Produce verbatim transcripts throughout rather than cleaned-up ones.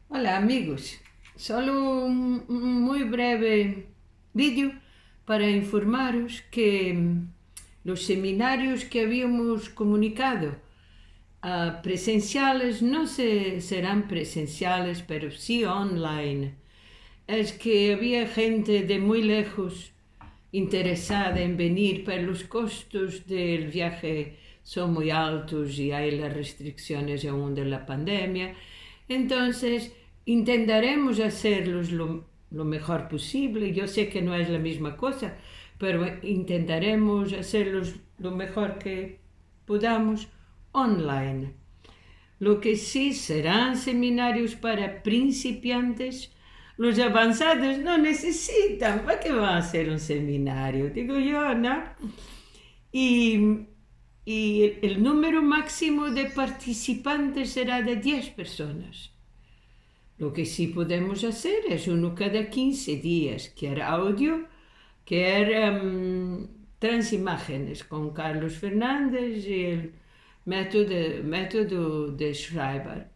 Hola amigos, solo un, un muy breve vídeo para informaros que mm, los seminarios que habíamos comunicado ah, presenciales no se, serán presenciales, pero sí online. Es que había gente de muy lejos interesada en venir, pero los costos del viaje son muy altos y hay las restricciones aún de la pandemia. Entonces, intentaremos hacerlos lo, lo mejor posible. Yo sé que no es la misma cosa, pero intentaremos hacerlos lo mejor que podamos online. Lo que sí serán seminarios para principiantes. Los avanzados no necesitan. ¿Para qué va a ser un seminario? Digo yo, ¿no? Y, y el número máximo de participantes será de diez personas. Lo que sí podemos hacer es uno cada quince días, quer audio, quer um, transimágenes con Carlos Fernández y el método, método de Schreiber.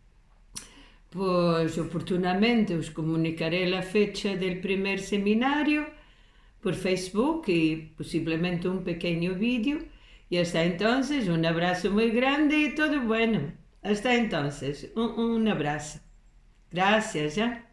Pues oportunamente os comunicaré la fecha del primer seminario por Facebook y posiblemente un pequeño vídeo. Y hasta entonces, un abrazo muy grande y todo bueno. Hasta entonces, un, un abrazo. Gracias, ¿ya?